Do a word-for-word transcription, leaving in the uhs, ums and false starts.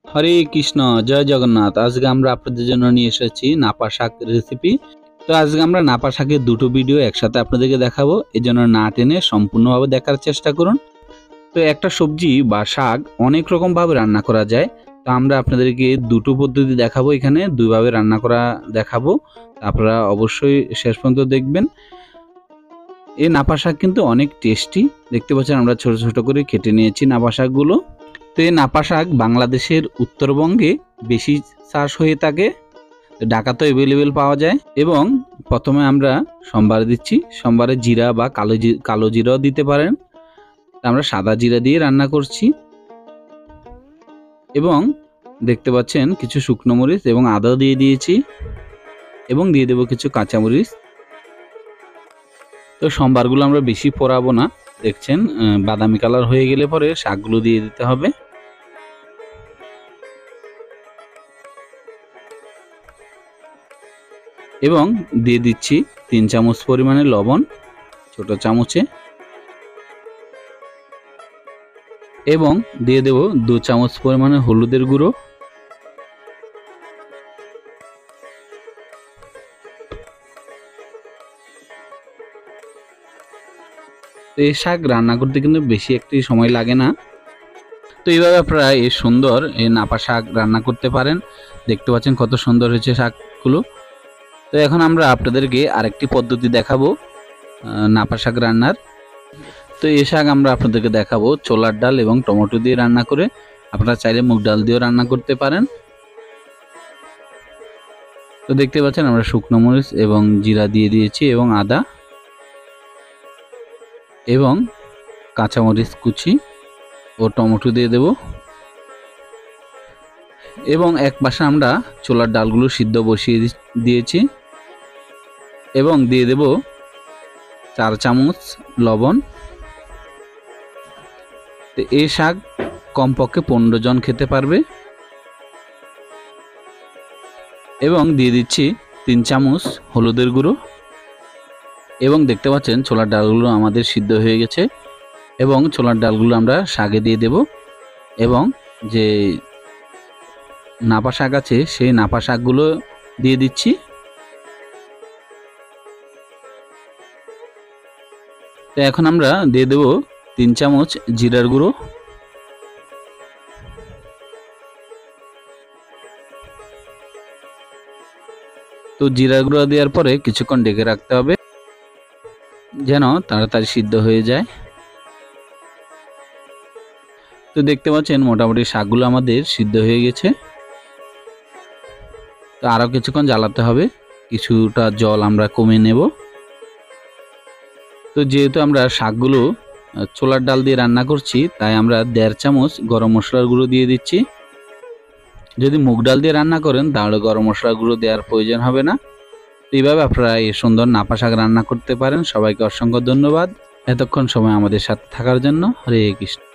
হরে কৃষ্ণ, জয় জগন্নাথ। আজকে আমরা আপনাদের জন্য নিয়ে এসেছি নাপা শাক রেসিপি। তো আজকে আমরা নাপা শাকের দুটো ভিডিও একসাথে আপনাদেরকে দেখাবো, এই জন্য না টেনে সম্পূর্ণভাবে দেখার চেষ্টা করুন। তো একটা সবজি বা শাক অনেক রকমভাবে রান্না করা যায়, তো আমরা আপনাদেরকে দুটো পদ্ধতি দেখাবো, এখানে দুইভাবে রান্না করা দেখাবো। আপনারা অবশ্যই শেষ পর্যন্ত দেখবেন। এই নাপা শাক কিন্তু অনেক টেস্টি, দেখতে পাচ্ছেন আমরা ছোট ছোট করে কেটে নিয়েছি নাপা শাকগুলো। তো এই নাপা শাক বাংলাদেশের উত্তরবঙ্গে বেশি চাষ হয়ে থাকে, ঢাকাতেও অ্যাভেলেবেল পাওয়া যায়। এবং প্রথমে আমরা সম্বার দিচ্ছি, সম্বারে জিরা বা কালো কালো জিরাও দিতে পারেন। আমরা সাদা জিরা দিয়ে রান্না করছি এবং দেখতে পাচ্ছেন কিছু শুকনো মরিচ এবং আদাও দিয়ে দিয়েছি এবং দিয়ে দেবো কিছু কাঁচামরিচ। তো সম্বারগুলো আমরা বেশি পোড়াবো না, দেখছেন বাদামি কালার হয়ে গেলে পরে শাকগুলো দিয়ে দিতে হবে। এবং দিয়ে দিচ্ছি তিন চামচ পরিমাণে লবণ ছোট চামচে, এবং দিয়ে দেব দু চামচ পরিমাণে হলুদের গুঁড়ো, তো এই শাক রান্না করতে কিন্তু বেশি একটি সময় লাগে না। তো এইভাবে আপনারা এই সুন্দর এই নাপা শাক রান্না করতে পারেন। দেখতে পাচ্ছেন কত সুন্দর হয়েছে শাকগুলো। তো এখন আমরা আপনাদেরকে আরেকটি পদ্ধতি দেখাবো নাপা শাক রান্নার। তো এই শাক আমরা আপনাদেরকে দেখাবো ছোলার ডাল এবং টমেটো দিয়ে রান্না করে, আপনারা চাইলে মুগ ডাল দিয়েও রান্না করতে পারেন। তো দেখতে পাচ্ছেন আমরা শুকনো মরিচ এবং জিরা দিয়ে দিয়েছি এবং আদা এবং কাঁচামরিচ কুচি ও টমেটো দিয়ে দেব। এবং এক পাশে আমরা ছোলার ডালগুলো সিদ্ধ বসিয়ে দিয়েছি এবং দিয়ে দেব চার চামচ লবণ। তো এই শাক কমপক্ষে পনেরো জন খেতে পারবে। এবং দিয়ে দিচ্ছি তিন চামচ হলুদের গুঁড়ো। এবং দেখতে পাচ্ছেন ছোলার ডালগুলো আমাদের সিদ্ধ হয়ে গেছে এবং ছোলার ডালগুলো আমরা শাকে দিয়ে দেব। এবং যে নাপা শাক আছে সেই নাপা শাকগুলো দিয়ে দিচ্ছি। তো এখন আমরা দিয়ে দেব তিন চামচ জিরার গুঁড়ো, তো জিরার গুঁড়ো দেওয়ার পরে কিছুক্ষণ ঢেকে রাখতে হবে যেন তাড়াতাড়ি সিদ্ধ হয়ে যায়। তো দেখতে পাচ্ছেন মোটামুটি শাকগুলো আমাদের সিদ্ধ হয়ে গেছে। তো আরও কিছুক্ষণ জ্বালাতে হবে, কিছুটা জল আমরা কমিয়ে নেব। তো যেহেতু আমরা শাকগুলো ছোলার ডাল দিয়ে রান্না করছি, তাই আমরা দেড় চামচ গরম মশলার গুঁড়ো দিয়ে দিচ্ছি। যদি মুগ ডাল দিয়ে রান্না করেন তাহলে গরম মশলার গুঁড়ো দেওয়ার প্রয়োজন হবে না। তো এইভাবে আপনারা এই সুন্দর নাপা শাক রান্না করতে পারেন। সবাইকে অসংখ্য ধন্যবাদ এতক্ষণ সময় আমাদের সাথে থাকার জন্য। হরে কৃষ্ণ।